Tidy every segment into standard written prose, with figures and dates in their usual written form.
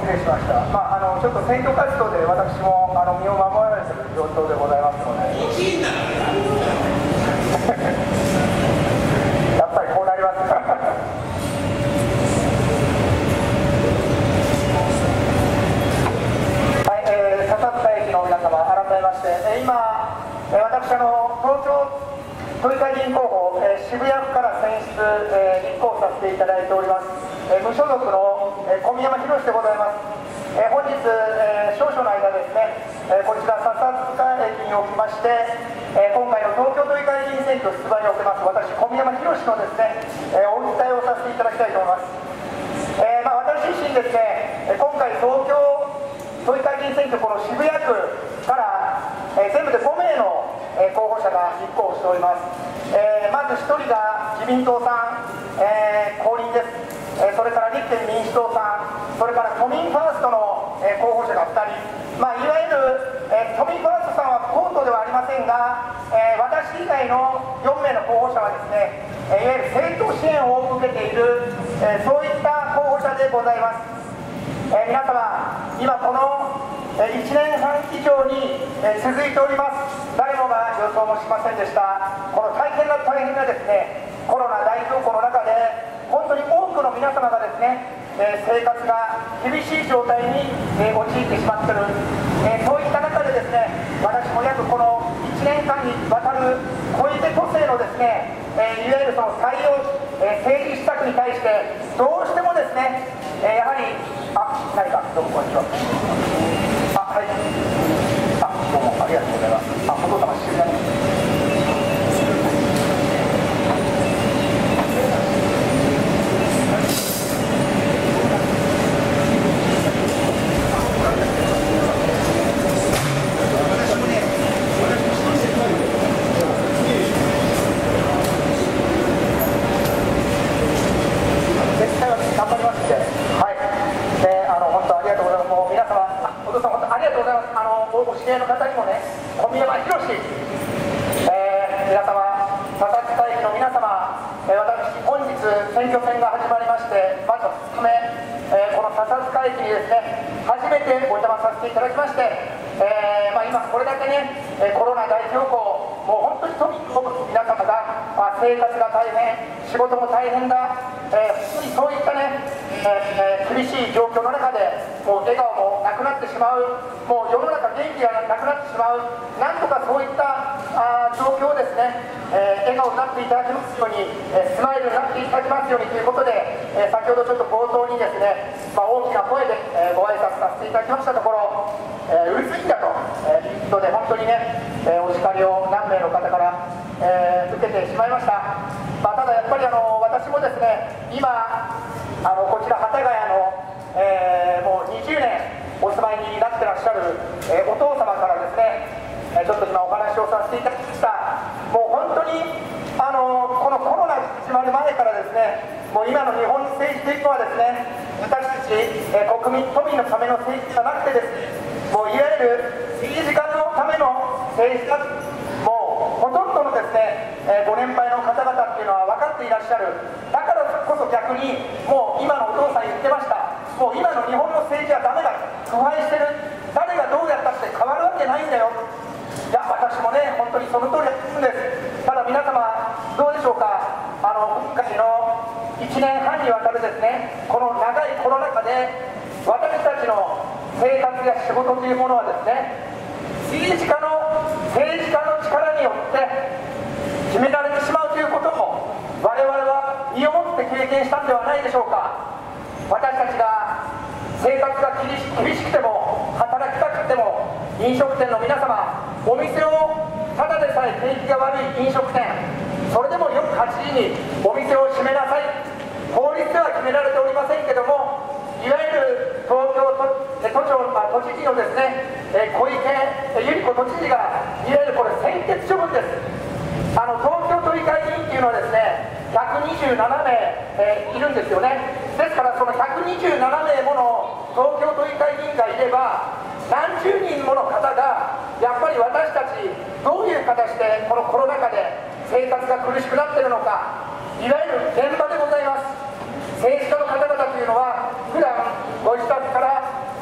失礼しました。ちょっと選挙活動で私も身を守られている状況でございますので。やっぱりこうなります。はい、笹塚駅の皆様、改めまして、今、私東京都議会議員候補、渋谷区から選出、立候補させていただいております、無所属の、小宮山博でございます。本日、少々の間ですね、こちら笹塚駅におきまして、今回の東京都議会議員選挙出馬におけます私小宮山博のですね、お訴えをさせていただきたいと思います。私自身ですね、今回東京都議会議員選挙、この渋谷区から、全部で5名の候補者が立候補しております。まず1人が自民党さん、公認です。それから立憲民主党さん、それから都民ファーストの候補者が2人、いわゆる都民ファーストさんは公党ではありませんが、私以外の4名の候補者はですね、いわゆる政党支援を受けている、そういった候補者でございます。皆様、今この1年半以上に続いております、誰もが予想もしませんでした、この大変なですね、コロナ大恐慌の中で、本当に多くの皆様がですね、生活が厳しい状態に陥ってしまっている、そういった中でですね、私も約この1年間にわたる小池都政のですね、いわゆるその採用、政治施策に対して、どうしてもですね、やはり、何か、どうもこんにちは。はい。どうもありがとうございます。お父様、失礼します。お知り合いの方にもね、小宮山博、皆様、笹塚駅の皆様、私、本日、選挙戦が始まりまして、まず2日目、この笹塚駅にですね、初めてお邪魔させていただきまして、今、これだけね、コロナ大恐慌、もう本当にとにかく皆様が生活が大変、仕事も大変だ、そういったね、厳しい状況の中で、もう笑顔もなくなってしまう、もう世の中元気がなくなってしまう、なんとかそういった状況をですね、笑顔になっていただきますように、スマイルになっていただきますようにということで、先ほどちょっと冒頭にですね、大きな声で、ご挨拶させていただきましたところ、うるさいんだということで、本当にね、お叱りを何名の方から、受けてしまいました。ただやっぱり私もですね、今こちら幡ヶ谷の、もう20年お住まいになってらっしゃる、お父様からですね、ちょっと今お話をさせていただきました。もう本当にこのコロナが始まる前からですね、もう今の日本の政治というのはですね、私たち、国民都民のための政治じゃなくてですね、もういわゆる政治家のための政治だ、もうほとんどのですね、ご年配の方々っていうのは分かっていらっしゃる。だからこそ逆に、もう今のお父さん言ってました、もう今の日本の政治はダメだ、腐敗してる、誰がどうやったって変わるわけないんだよ。いや、私もね、本当にその通りなんです。ただ皆様、どうでしょうか、今回の1年半にわたるですね、この長いコロナ禍で、私たちの生活や仕事というものはですね、政治家の力によって決められてしまうということを我々は身をもって経験したんではないでしょうか。私たちが生活が厳しくても働きたくても、飲食店の皆様、お店をただでさえ景気が悪い飲食店、それでも夜8時にお店を閉めなさい、法律では決められておりませんけども、いわゆる東京都知事のですね、小池百合子都知事がいわゆるこれ専決処分です。東京都議会議員っていうのはですね、127名、いるんですよね。ですからその127名もの東京都議会議員がいれば、何十人もの方がやっぱり私たちどういう形でこのコロナ禍で生活が苦しくなっているのか、いわゆる現場でございます。政治家の方々というのは普段ご自宅から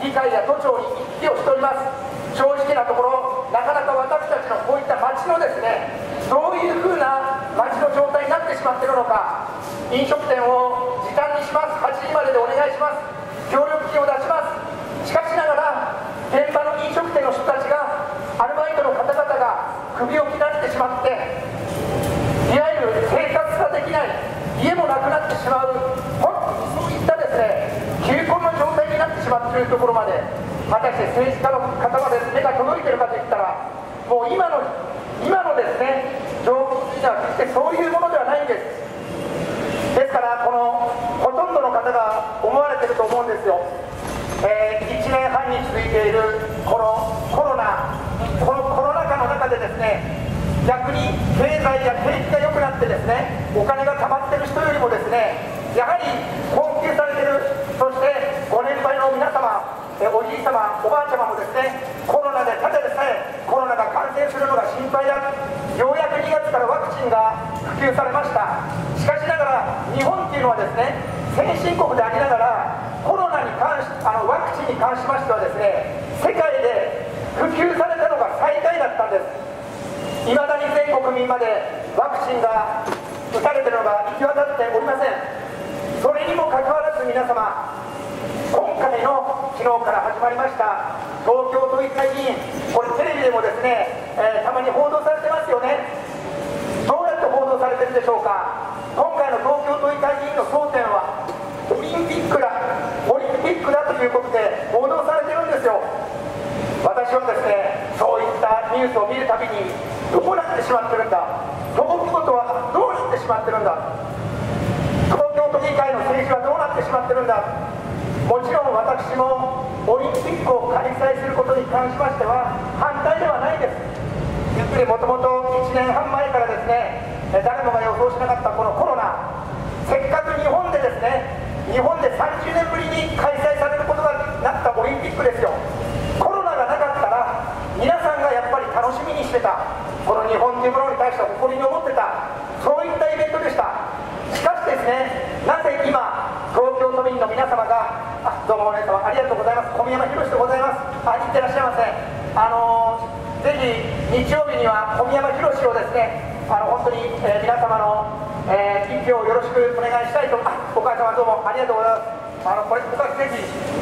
議会や都庁に行き来をしております。正直なところ、なかなか私たちのこういった街のですね、どういうふうな街の状態になってしまっているのか、飲食店を時短にします、8時まででお願いします、協力金を出します。しかしながら、現場の飲食店の人たちが、アルバイトの方々が首を切られてしまって、いわゆる生活ができない、家もなくなってしまう、本当にそういったですね、窮困の状態になってしまっているところまで、果たして政治家の方まで目が届いているかといったら、もう今のですね、状況というのは決してそういうものではないんです。ですから、このほとんどの方が思われていると思うんですよ。1年半に続いているこのコロナ禍の中でですね、逆に経済や景気が良くなってですね、お金が貯まっている人よりもですね、やはり困窮されている、そしてご年配の皆様、おじい様、おばあちゃまもですね、コロナでただでさえコロナが感染するのが心配だ、ようやく2月からワクチンが普及されました。しかしながら日本っていうのはですね、先進国でありながらコロナに関しワクチンに関しましてはですね、世界で普及されたのが最下位だったんです。いまだに全国民までワクチンが打たれているのが行き渡っておりません。それにもかかわらず皆様、今回の昨日から始まりました東京都議会議員、これテレビでもですね、たまに報道されてますよね。どうやって報道されてるでしょうか。今回の東京都議会議員の争点はオリンピックだということで報道されてるんですよ。私はですね、そういったニュースを見るたびに、どうなってしまってるんだ、東京都はどうなってしまってるんだ、東京都議会の政治はどうなってしまってるんだ。もちろん私もオリンピックを開催することに関しましては反対ではないです。やっぱりもともと1年半前からですね、誰もが予想しなかったこのコロナ、せっかく日本でですね、日本で30年ぶりに開催されることがなったオリンピックですよ。コロナがなかったら皆さんがやっぱり楽しみにしてた、この日本というものに対して誇りに思ってた、そういったイベントでした。しかしですね、なぜ今東京都民の皆様が、どうもお姉様ありがとうございます、小宮山博でございます、いってらっしゃいませ。ぜひ日曜日には小宮山博をですね、本当に、皆様の、一票をよろしくお願いしたいと。お母様どうもありがとうございます。これおかぜひ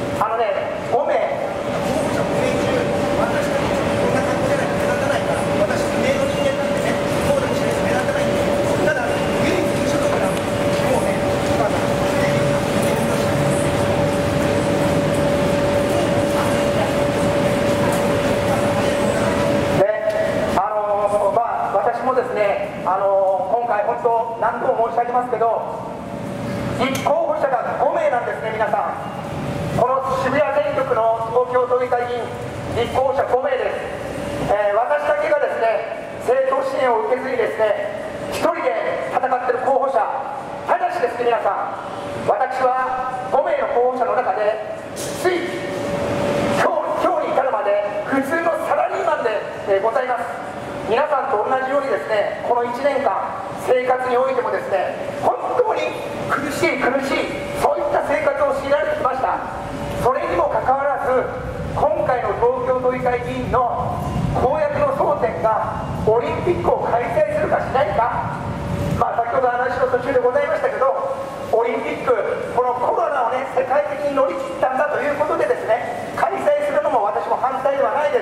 5名今回本当何度も申し上げますけど、立候補者が5名なんですね。皆さん、この渋谷選挙区の東京都議会議員立候補者5名です。私だけがですね、政党支援を受けずにですね、1人で戦っている候補者、ただしですね、皆さん、私は5名の候補者の中でつい今日に至るまで普通のサラリーマンでございます。皆さんと同じようにですね、この1年間生活においてもですね、本当に苦しいそういった生活を強いられてきました。それにもかかわらず、今回の東京都議会議員の公約の争点がオリンピックを開催するかしないか、先ほど話の途中でございましたけど、オリンピック、このコロナをね、世界的に乗り切ったんだということでですね、開催するのも私も反対ではないです。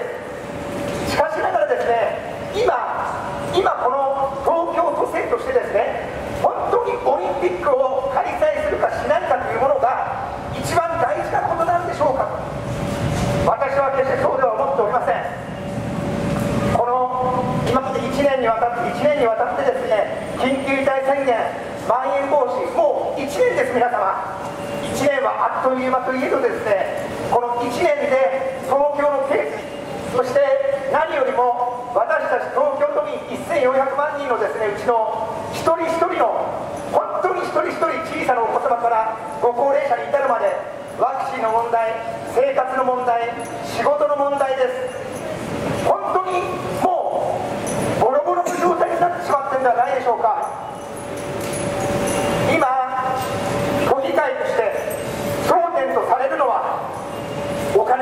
しかしながらですね、今この東京都政としてですね、本当にオリンピックを開催するかしないかというものが一番大事なことなんでしょうかと、私は決してそうでは思っておりません。この今まで1年にわたってですね、緊急事態宣言、まん延防止、もう1年です。皆様、1年はあっという間といえどですね、この1年で東京の経済、そして何よりも私たち東京都民1400万人のですね、うちの一人一人の、本当に一人一人、小さなお子様からご高齢者に至るまで、ワクチンの問題、生活の問題、仕事の問題です。本当にもうボロボロの状態になってしまってるんではないでしょうか。今都議会として争点とされるのはお金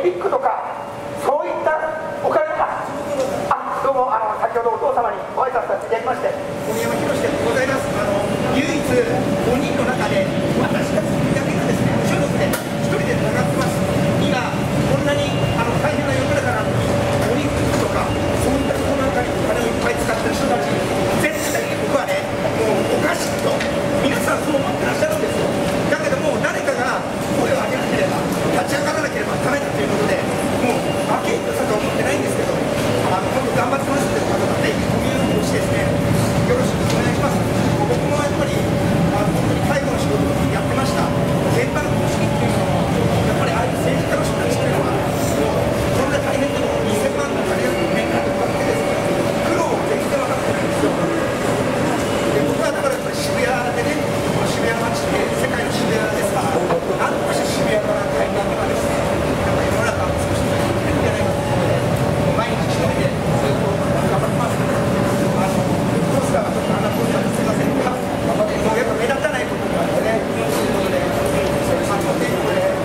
ビックとかそういったお金がどうも先ほどお父様にご挨拶させていただきまして、 小宮山博でございます。唯一5人の中で私たちだけがですね、無所属で一人で戦ってます。今こんなに大変な世の中なのに、オリンピックとかそういったところなんかにお金をいっぱい使ってる人たち、絶対に僕はね、もうおかしいと皆さんそう思ってらっしゃるんですよ。だけどもう誰かが声を上げなければ、立ち上がらなければダメだということで、もう負けとしか思ってないんですけど、今度頑張ってますという方がぜひコミュニティとしてですね、よろしくお願いします。僕もやっぱり本当に介護の仕事をやってました。現場の組織っていうのもやっぱりああいう政治家の人たちっていうのはもうこんな大変でも2000万の金が年間でかけてですね、苦労を全然分かってないんですよ。で僕はだからやっぱり渋谷でね、渋谷町って世界の渋谷ですから、なんとかして渋谷から海岸とかですね、なんか世の中を少しずつ変えていかないかということで、毎日一人でずっと頑張ってます。コースがちょっとあんなことですいませんが、もうやっぱ目立たないことがあってね、ということで、それ3のテーマで、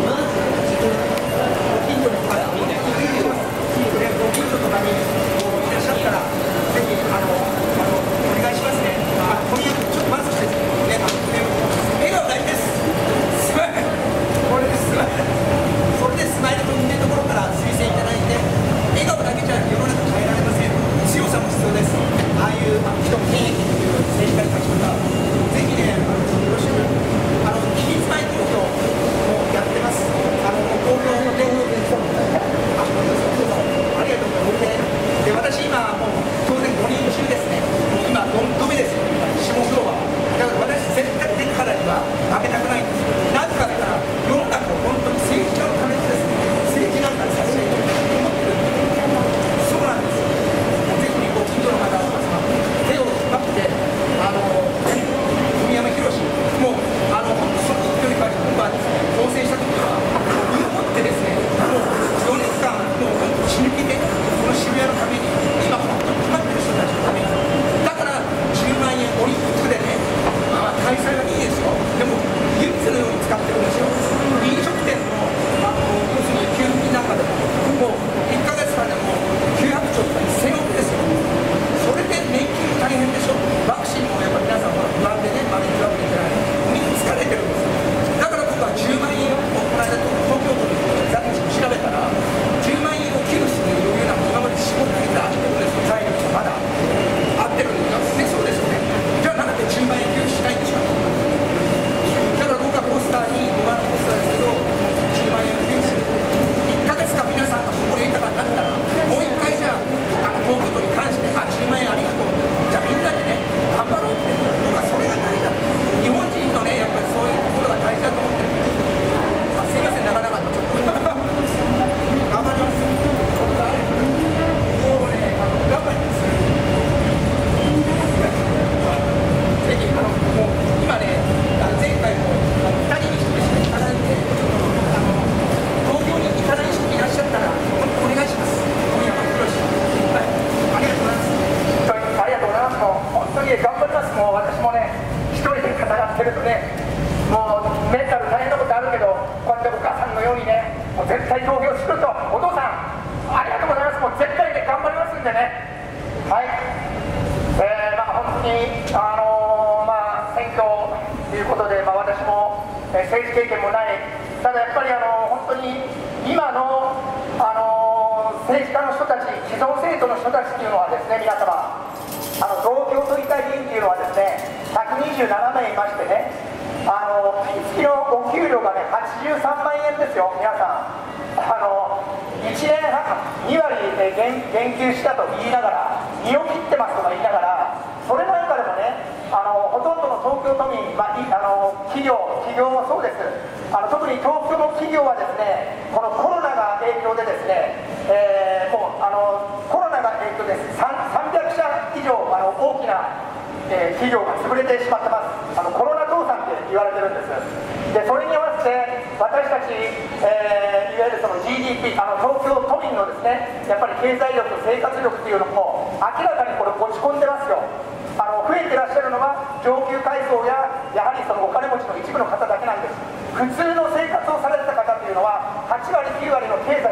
ご近所にご近所とかにいらっしゃったら、ぜひお願いしますね。小宮君、ちょっとまずしてね、笑顔大事です。すまない。これです。それでスマイルというところから推薦いただいて、笑顔だけじゃ世の中変えられません。強さも必要です。ああいう人権益という政治家たちとか、ぜひね、よろしく、期日前投票もやってます。投票の電話でありがとうございます。で、私今、もう当然5人中ですね、もう今、4度目ですよ、下黒は。だから私、絶対出たからには負けたくないんですよ。なぜかというと、世の中を本当に政治家のためにですね、政治なんかにさせていただきたいと思ってるんです。そうなんですよ。ぜひご近所の方々、手を引っ張って、小宮山博もう、その一人から僕はですね、当選した時は、身をもってですね、もう4年間、もう死ぬ気で、この渋谷のために、今本当に困ってる人たちのために、だから10万円オリンピックでね、開催はいいですよ。でも、唯一のように使ってるんですよ。飲食店の、要するに給付金なんかでも、もう1ヶ月間でも900兆とか1000億ですよ。それで年金大変でしょ。ワクチンもやっぱり皆さんは不安でね、まだ行くわけじゃない。みんな疲れてるんですよ。だから僕は10万円をこの間東京都にざっくり調べたら、10万円を寄付する余裕なんか今まで絞っていたってことですよ。財力がまだ合ってるんですよね。そうですよね。じゃあなんで10万円寄付しないんですか。だから僕はポスターに5万のポスターですけど、10万円を寄付する。1ヶ月間皆さんが心豊かになったら、もう1回じゃあ東京都に関して10万円ありがとう。じゃあみんなでね、頑張ろうって。僕はそれが大事だ。日本人のね、やっぱりそういうところが大事だと思ってる。すいません、なかなかちょっと。頑張ります。もうね、頑張ります。ぜひ、もう今ね、前回も2人に1人しか行かないんで、東京に行かない人いらっしゃったら、お願いします。小宮山博。はい、ありがとうございます。 ありがとうございます。もう本当に頑張ります。もう私もね、一人で戦ってるとね、もうメンタル大変なことあるけど、こうやってお母さんのようにね、もう絶対投票すると、お父さん、ありがとうございます。もう絶対ね、頑張りますんでね。はい。本当に、選挙ということで、私も、政治経験もない、ただやっぱり本当に今の、政治家の人たち、既存政党の人たちっていうのはですね、皆様、東京都議会議員っていうのはですね、127名いましてね、月のお給料がね、83万円ですよ、皆さん。1年半、2割減給したと言いながら、身を切ってますとか言いながら、それなんかでもね、ほとんどの東京都民、企業もそうです、特に東京の企業はですね、このコロナが影響でですね、もうコロナが影響です、300社以上大きな、企業が潰れてしまってます。コロナ倒産って言われてるんです。でそれに合わせて私たち、いわゆるその GDP、東京都民のですね、やっぱり経済力、生活力っていうのも明らかにこれ落ち込んでますよ。増えてらっしゃるのが上級階層ややはりそのお金持ちの一部の方だけなんです。普通の生活をされてた方っていうのは8割9割の経済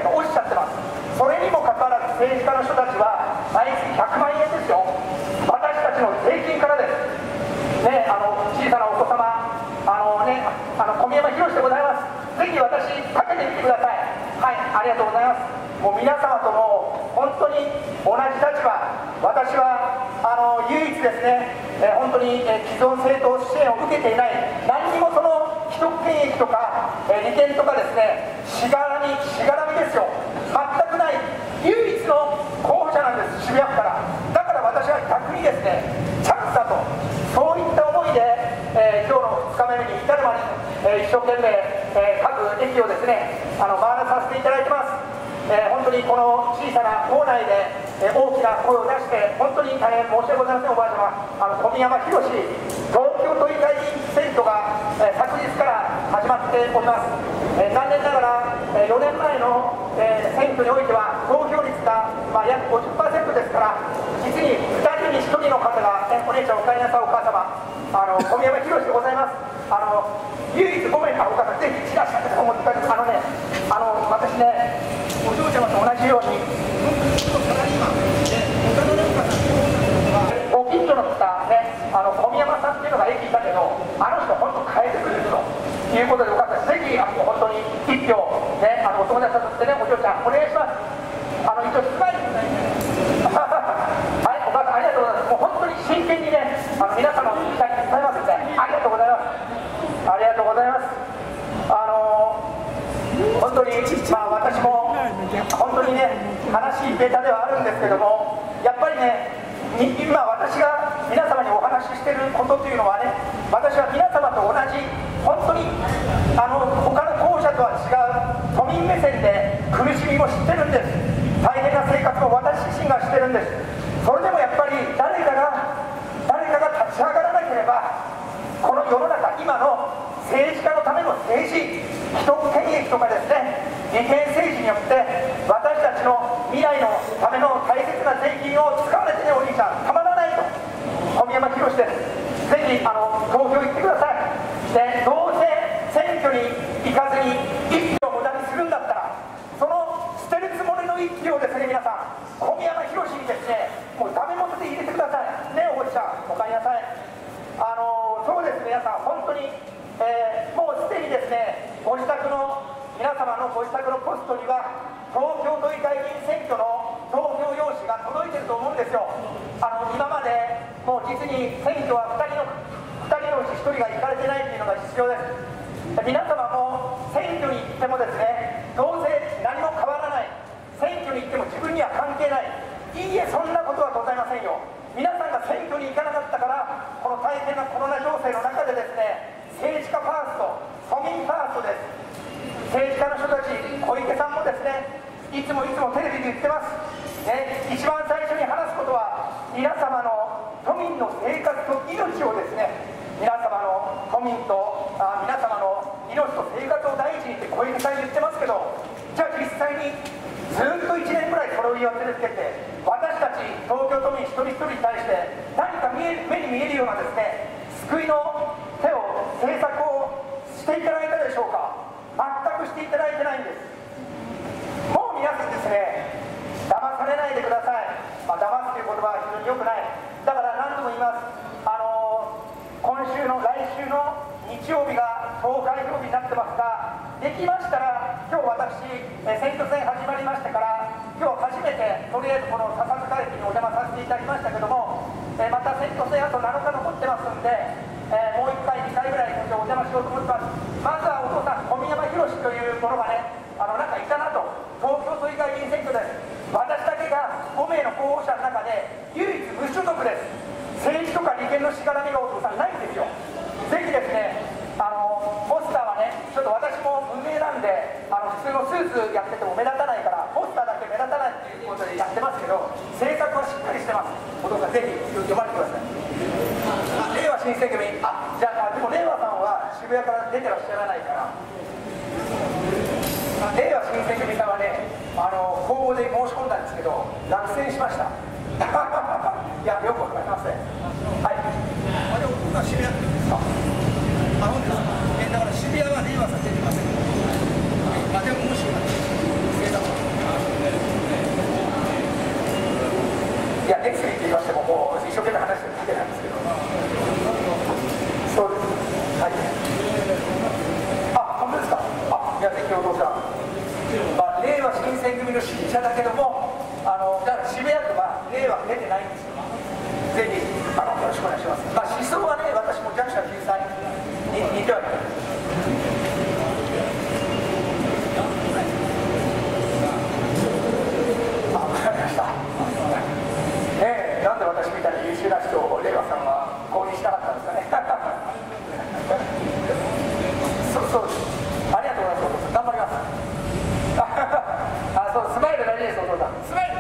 政治家の人たちは毎月100万円ですよ。私たちの税金からですね。小さなお子様、小宮山博でございます。ぜひ私かけてみてください。はい、ありがとうございます。もう皆様とも本当に同じ立場、私は唯一ですね、本当に既存政党支援を受けていない、何にもその既得権益とか利権とかですね、しがらみですよ、全くない唯一の候補者なんです、渋谷区から。だから私は逆にですね、チャンスだと、そういった思いで、今日の2日目に至るまで、一生懸命、各駅をですね回らさせていただいてます。本当にこの小さな校内で、大きな声を出して本当に大変申し訳ございません。おばあ様、小宮山博東京都議会議員選挙が、昨日から始まっております。残念ながら、4年前の、選挙においては投票率が、約 50% ですから、実に2人に1人の方が、お姉ちゃんお帰りなさい、お母様、小宮山博でございます。唯一5名のお方、ぜひチラシと思ってください。私ね、お嬢ちゃまと同じように、ご近所の方ね、小宮山さんっていうのが駅いたけど、あの人、本当変えてくれるということでよかったです。ぜひ本当に1票、ね、お友達さんとしてね、お嬢ちゃん、お願いします。一応、スパイクはい、お母さん、ありがとうございます。もう本当に真剣にね、皆様の期待に伝えますので、ありがとうございます。ありがとうございます。本当に、私も本当にね、悲しいデータではあるんですけども、やっぱりね、今私が皆様にお話ししていることというのはね、私は皆様と同じ、本当に他の候補者とは違う都民目線で苦しみも知ってるんです。大変な生活を私自身がしてるんです。それでもやっぱり誰かが立ち上がらなければ、この世の中、今の政治家のための政治、既得権益とかですね、利権政治によって私たちの未来のための大切な税金を使われてね、お兄ちゃんたまらないと。小宮山博です。ぜひ投票行ってください。で、どうせ選挙に行かずに1票無駄にするんだったら、その捨てるつもりの1票をですね、皆さん小宮山博にですね、もうダメ元で入れてくださいね。おじちゃんおかえりなさい。そうですね、皆さん本当に、もうすでにですね、ご自宅の皆様のご自宅のポストには東京都議会議員選挙の投票用紙が届いてると思うんですよ。今までもう実に選挙は2人のうち1人が行かれてないというのが実情です。皆様も選挙に行ってもですね、どうせ何も変わらない、選挙に行っても自分には関係ない、いいえ、そんなことはございませんよ。皆さんが選挙に行かなかったから、この大変なコロナ情勢の中でですね、政治家ファースト、都民ファーストです。政治家の人たち、小池さんもですね、いつもテレビで言ってます、ね、一番最初に話すことは、皆様の都民の生活と命をですね、皆様の都民と皆様の命と生活を第一にって小池さん言ってますけど、じゃあ実際にずっと1年ぐらいそれを言わせつけて、私たち東京都民一人一人に対して何か目に見えるようなですね、救いの手を、政策をしていただいたでしょうか。全くしていただいてないんです。もう皆さんですね、騙されないでください。騙すという言葉は非常に良くない。だから何度も言います。来週の日曜日が投開票日になってますが、できましたら今日私、選挙戦始まりましてから今日初めてとりあえずこの笹塚駅にお邪魔させていただきましたけども、また選挙戦あと7日残ってますんで、もう1回2回ぐらいお邪魔しようと思ってます。まずはお父さん、小宮山博というものがね、なんかいたなと。東京都議会議員選挙です。私だけが5名の候補者の中で唯一無所属です。政治とか利権のしがらみがお父さんないんですよ。ぜひですね、ポスターはね、ちょっと私も無名なんで、普通のスーツやってても目立たないから、ポスターだけ目立たないっていうことでやってますけど、政策はしっかりしてます。お父さんぜひ読まれてください。令和新選挙民、じゃあ、でも令和さんは渋谷から出てらっしゃらないから、令和新選挙民さんはね、公募で申し込んだんですけど、落選しました。いや、よくわかりません。はい。でも僕は渋谷ですか。本です。だから渋谷は令和さん出てません。でもむしろ組の支持者だけども、だから渋谷区は例は出てないんですよ。ぜひよろしくお願いします。まあ、思想はね、私も弱者救済に似てはいる。なんで私みたいに優秀な人を令和さんは公認しなかったんですかね。そうです。ありがとうございます。頑張ります。そうスマイル大事です、お父さん。スマイル。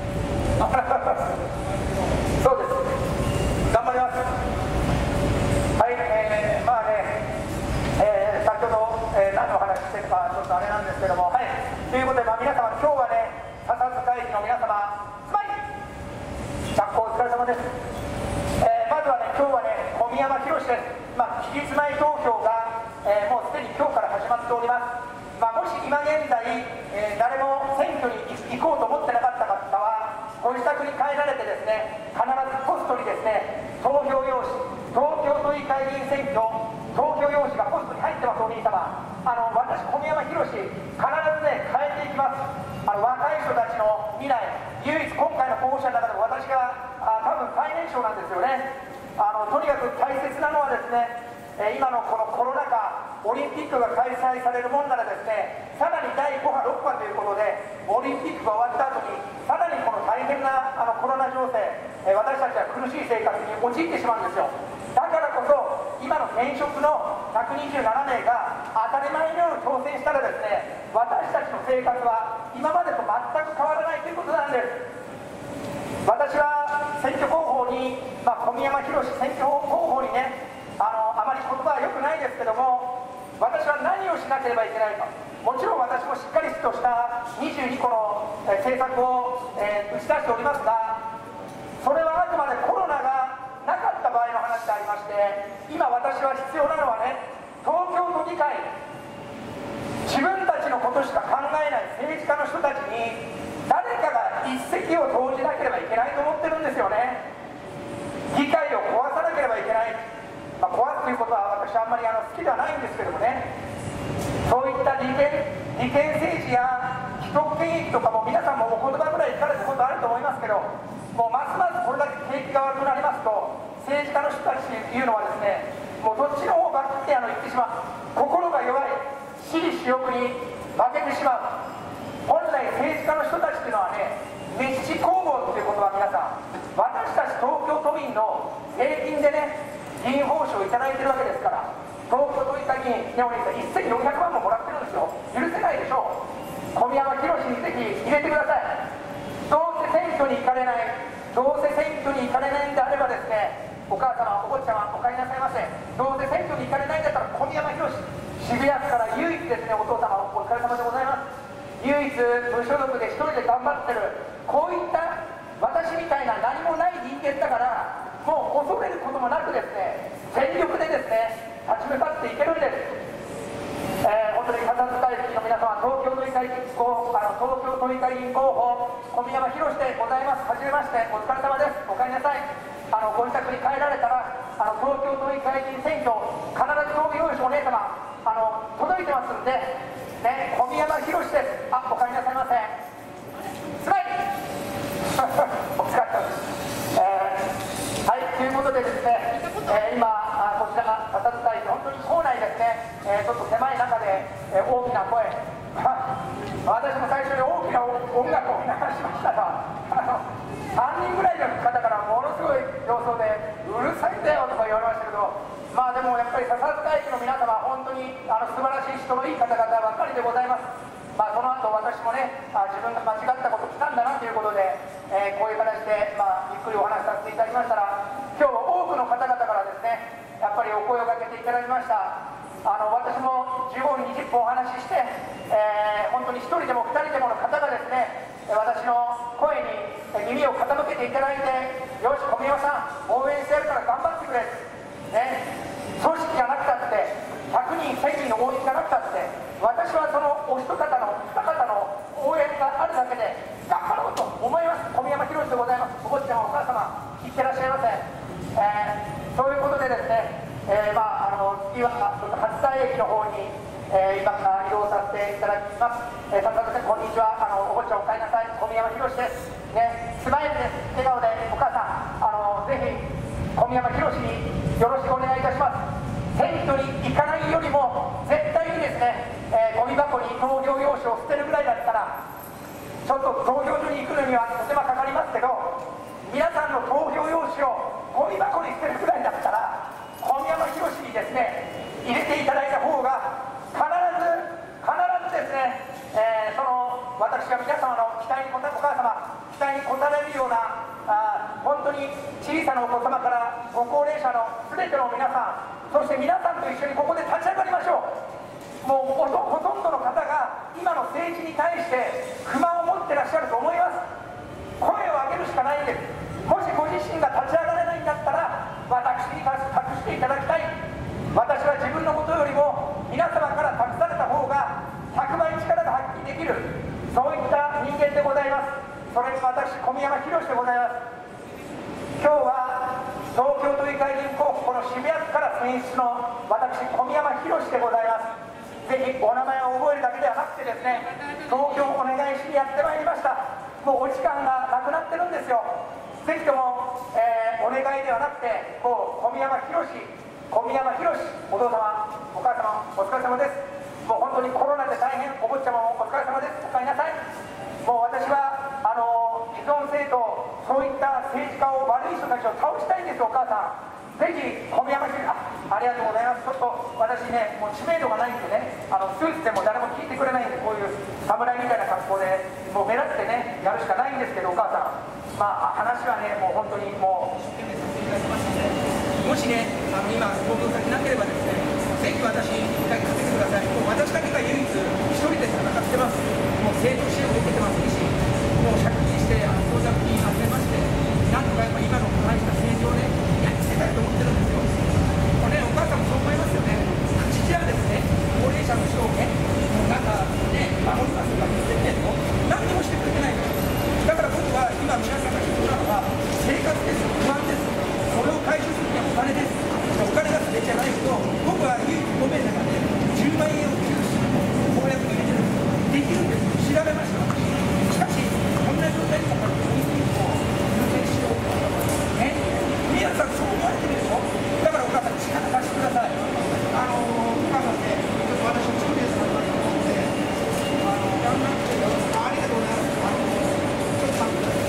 そうです。頑張ります。はい、まあね、先ほど、何の話してるかちょっとあれなんですけども、はい。ということで、皆様今日はね、笹塚駅の皆様。着工お疲れ様です。まずはね、今日はね、小宮山博です。期日前投票が、もうすでに今日から始まっております。もし今現在、誰も選挙に行こうと思ってなかった方は、ご自宅に帰られてですね、必ずポストにですね、投票用紙、東京都議会議員選挙、投票用紙がポストに入ってます、お兄様。私、小宮山博必ずね、変えていきます。若い人たちの未来、唯一今回の候補者の中でも私が多分最年少なんですよね。とにかく大切なのはですね、今のこのコロナ禍、オリンピックが開催されるもんならですね、さらに第5波、6波ということで、オリンピックが終わった後に、さらにこの大変なコロナ情勢、私たちは苦しい生活に陥ってしまうんですよ。だからこそ、今の現職の127名が当たり前のように当選したらですね、私たちの生活は今までと全く変わらないということなんです。私は選挙候補に、小宮山博選挙候補にね、あまり言葉は良くないですけども、私は何をしなければいけないか。もちろん私もしっかりとした22個の政策を打ち出しておりますが、それはあくまでコロナがなかった場合の話でありまして、今私は必要なのはね、東京都議会、自分たちのことしか考えない政治家の人たちに誰かが一石を投じなければいけないと思ってるんですよね。議会を壊さなければいけない、壊すということは私はあんまり好きではないんですけどもね、そういった利権政治や既得権益とかも皆さんもお言葉ぐらい聞かれたことあると思いますけど、もうますますこれだけ景気が悪くなりますと、政治家の人たちというのはですね、もうどっちの方ばって言ってしまう、心が弱い、私利私欲に負けてしまう。本来政治家の人たちというのはね、滅私公募ということは皆さん、私たち東京都民の税金でね、議員報酬をいただいてるわけですから、東京都議会議員、ね、お兄さん、1400万ももらってるんですよ。許せないでしょう。小宮山博にぜひ入れてください。どうせ選挙に行かれない、どうせ選挙に行かれないんであればですね、お母様、お坊ちゃま、お帰りなさいませ。どうせ選挙に行かれないんだったら、小宮山博、渋谷区から唯一ですね、お父様、お疲れ様でございます。唯一無所属で一人で頑張ってる、こういった私みたいな何もない人間だから、もう恐れることもなくですね、全力でですね、立ち向かっていけるんです。本当に笹塚駅の皆様、東京都議会議員候補、小宮山博でございます。はじめまして、お疲れ様です。お帰りなさい。ご自宅に帰られたら、東京都議会議員選挙、必ず投票用紙お姉様、届いてますんで、ね、小宮山博です。お帰りなさいませ。スマイルお疲れ様です。はい、ということでですね、今、こちらが笹塚駅、本当に構内ですね、ちょっと狭い中で、大きな声、私も最初に大きな音楽を流しましたが、3人ぐらいの方からものすごい様相で、うるさいんだよとか言われましたけど、でもやっぱり笹塚駅の皆様、本当に素晴らしい人のいい方々ばっかりでございます。その後私もね、自分が間違ったことしたんだなということで、こういう形で、ゆっくりお話しさせていただきましたら、今日多くの方々からですね、やっぱりお声をかけていただきました。私も15分、20分お話しして、本当に1人でも2人でもの方がですね、私の声に耳を傾けていただいて、よし、小宮山さん、応援してやるから頑張ってくれ、ね、組織がなくたって、100人、1000人の応援がなくたって、私はそのお一方の、二方の応援があるだけで、頑張ろうと思います。小宮山博でございます。お坊ちゃま、お母様、いってらっしゃいませ。そういうことでですね、次は初台駅の方に、今から移動させていただきます。笹塚さん、こんにちは。 お坊ちゃんお帰りなさい、小宮山博ですね、スマイルです、笑顔で。お母さんぜひ小宮山博によろしくお願いいたします。選挙に行かないよりも絶対にですね、ゴミ箱に投票用紙を捨てるぐらいだったら、ちょっと投票所に行くのにはとてもかかりますけど、皆さんの投票用紙をゴミ箱に捨てるぐらいだったら、小宮山博にですね入れていただいた方が必ずですね、私が皆様の期待に応え、お母様期待に応えるような本当に小さなお子様からご高齢者の全ての皆さん、そして皆さんと一緒にここで立ち上がりましょう。もうほとんどの方が今の政治に対して不満を持ってらっしゃると思います。声を上げるしかないんです。もしご自身が立ち上がれないんだったら私に託していただきたい。私は自分のことよりも皆様から託された方が100倍力が発揮できる、そういった人間でございます。それに私小宮山博でございます。今日は東京都議会議員候補、この渋谷区から選出の私小宮山博でございます。ぜひお名前を覚えるだけではなくてですね、投票お願いしにやってまいりました。もうお時間がなくなってるんですよ。ぜひとも、お願いではなくて、もう小宮山博、お父様お母様お疲れ様です。もう本当にコロナで大変、お坊ちゃまもお疲れ様です。お帰りなさい。もう私は既存政党、そういった政治家を、悪い人たちを倒したいんですよ。お母さんぜひ小宮山博、ありがとうございます。ちょっと私ね、もう知名度がないんでね、スーツでも誰も聞いてくれないんで、こういう侍みたいな格好でもう目立ってねやるしかないんですけど、お母さん話はね、もう本当にもう一生懸命させていただきましたので、もしね今ご分先なければですね、ぜひ私一回かけてください。もう私だけが唯一一人で戦ってます。もう政党支援を受けてますし、もう借金して相続金集めまして、なんとかやっぱ今の大した政治をねやりつけたいと思ってるんですよ。もうね、お母さんもそう思いますよね。口じゃですね、高齢者の人をね、もうなんかね、守りますとか言ってても何にもしてくれてないの。だから僕は今皆さんが必要なのは生活です、不安です。それを回収するにはお金です。お金が全てじゃないけど、僕は唯一5名の中で10万円を寄付する公約を入れてるんです。できるんです。調べました。しかしこんな状態にもかかわらずオリンピックを優先しようとね、皆さんそう思われてるでしょ。だからお母さん力貸してください。お母さんね、ちょっと私も1人で参加するのでやんなくてありがとうございます。ちょっと待ってください。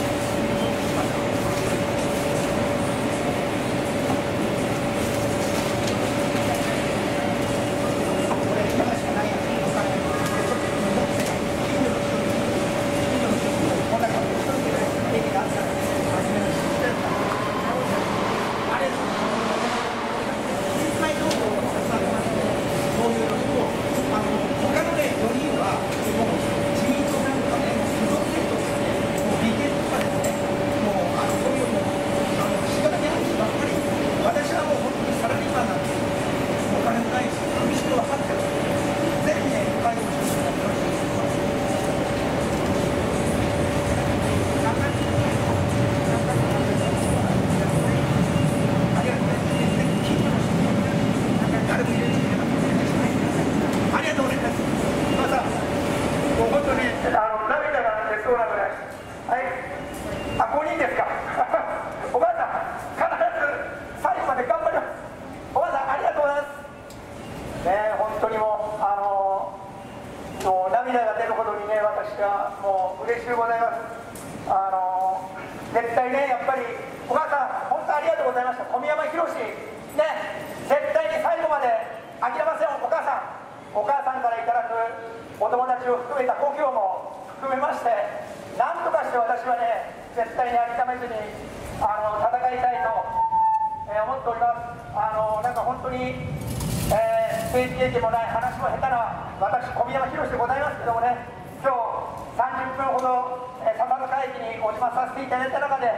絶対ね、やっぱりお母さん本当ありがとうございました。小宮山博ね、絶対に最後まで諦めません。お母さんからいただくお友達を含めた故郷も含めまして、なんとかして私はね、絶対に諦めずに戦いたいと、思っております。なんか本当に、政治経験もない、話も下手な私小宮山博でございますけどもね、今日30分ほど笹塚駅にお邪魔させていただいた中で、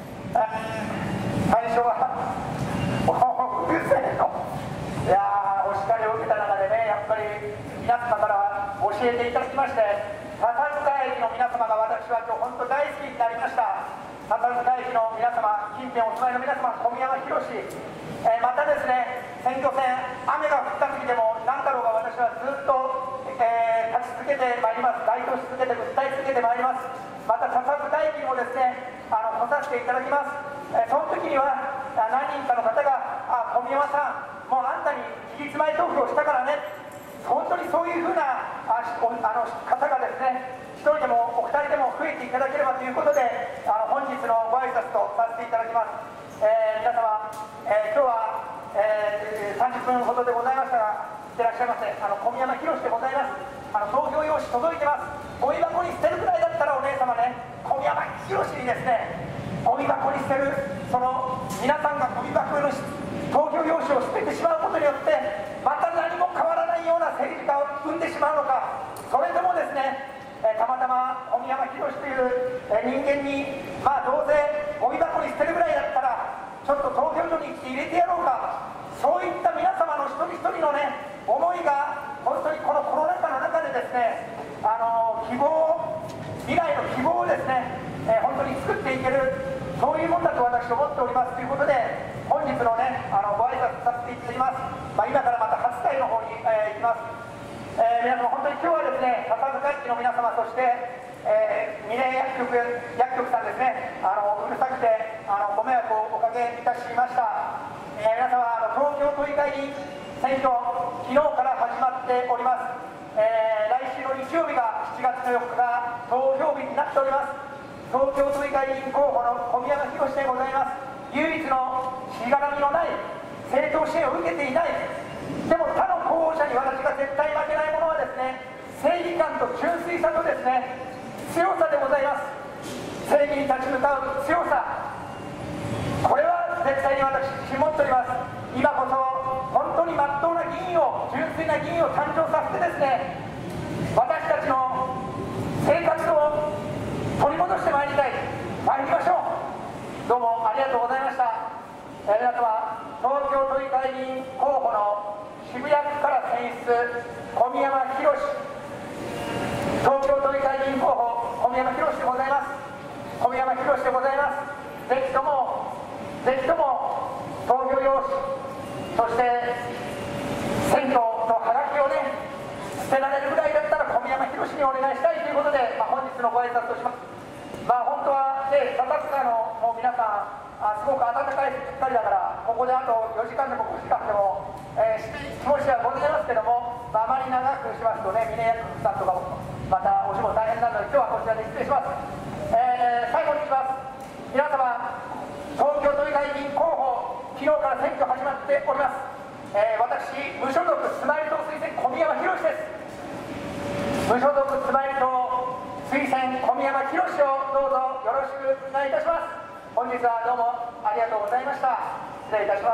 最初はうるせえと、いやお叱りを受けた中でね、やっぱり皆様から教えていただきまして、笹塚駅の皆様が私は今日本当大好きになりました。笹塚駅の皆様、近辺お住まいの皆様、小宮山博またですね、選挙戦、雨が降った時でも何だろうが私はずっと立ち続けてまいります。街頭発表し続けて訴え続けてまいります。また笹生大輝もですね来させていただきます。その時には何人かの方が小宮山さんもうあんたに期日前投票したからね、本当にそういうふうな方がですね1人でもお二人でも増えていただければということで本日のご挨拶とさせていただきます。皆様、今日は、30分ほどでございましたがいってらっしゃいませ。小宮山博でございます。投票用紙届いてます。ゴミ箱に捨てるくらいだったらお姉様ね、小宮山博にですねゴミ箱に捨てる、その皆さんがゴミ箱の投票用紙を捨ててしまうことによってまた何も変わらないような政治家を生んでしまうのか、それでもですねたまたま小宮山博という人間にどうせゴミ箱に捨てるぐらいだったらちょっと投票所に行って入れてやろうか、そういった皆様の一人一人のね思いが本当にこのコロナ禍の中でですね希望、未来の希望をですね本当に作っていける、そういうもんだと私思っておりますということで本日のねご挨拶させていただきます。今からまた初会の方に、行きます。皆様本当に今日はですね笹塚駅の皆様、そして三重薬局さんですねうるさくてご迷惑をおかけいたしました。皆様東京都議会議員選挙昨日から始まっております。来週の日曜日が7月の4日が投票日になっております。東京都議会議員候補の小宮山博でございます。唯一のしがらみのない政党支援を受けていない、でも他の候補者に私が絶対負けないものはですね正義感と純粋さとですね強さでございます。正義に立ち向かう強さ、これは絶対に私自信持っております。今こそ本当に真っ当な議員を、純粋な議員を誕生させてですね私たちの生活を取り戻してまいりましょう。どうもありがとうございました。皆様、東京都議会議員候補の渋谷区から選出小宮山博、東京都議会議員候補小宮山博でございます。小宮山博でございます。ぜひとも投票用紙、そして選挙のハガキをね捨てられるぐらいだったら小宮山博にお願いしたいということで、本日のご挨拶とします。本当はね笹塚のもう皆さんすごく暖かい日ばっかりだからここであと4時間でも5時間でも、気持ちはございますけども、あまり長くしますとね峰薬局さんとかもまたお仕事大変なので今日はこちらで失礼します。最後に言います。皆様、東京都議会議員候補昨日から選挙始まっております。私無所属スマイル党推薦小宮山博です。無所属スマイル党推薦小宮山博をどうぞよろしくお願いいたします。本日はどうもありがとうございました。失礼いたします。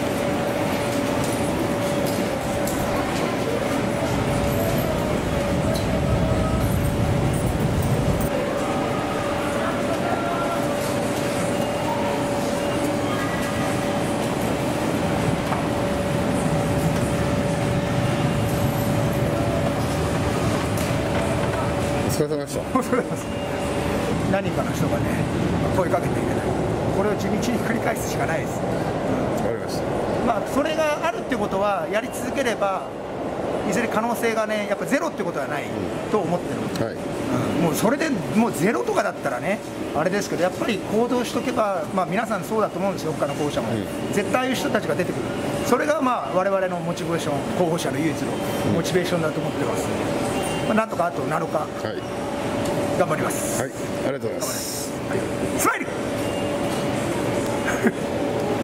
お疲れ様でした。 お疲れ様です。何人かの人がね声かけていただいて、これを地道に繰り返すしかないです。 わかりました。 それがあるってことはやり続ければいずれ可能性がねやっぱゼロってことはないと思ってるんで、 はい、 もうそれでもうゼロとかだったらねあれですけど、やっぱり行動しとけば、皆さんそうだと思うんですよ、他の候補者も、絶対ああいう人たちが出てくる、それが我々のモチベーション、候補者の唯一のモチベーションだと思ってますので、なんとかあと7日、頑張ります。 はい、ありがとうございます。 スマイル。